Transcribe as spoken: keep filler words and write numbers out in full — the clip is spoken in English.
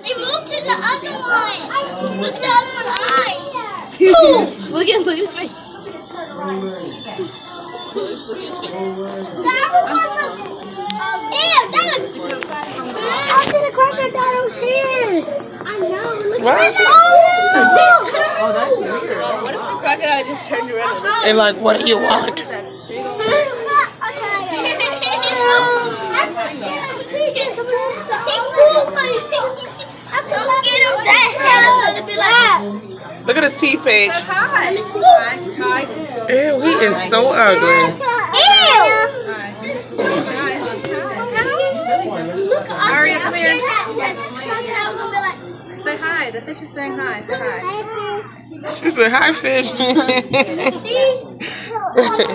They moved to the other one. Look at the other one's eye. Look at look at his face. Look, look at his face. Ew, that looks. I see the crocodile's here. I know. Look What? at that. Oh, that's weird. What if the crocodile just turned around and looked And like, what do you want? Look at his teeth, Paige. hi. Hi. Ew, he is so ugly. Aria, come here. Say hi. The fish is saying hi. Say hi. She said, hi, fish.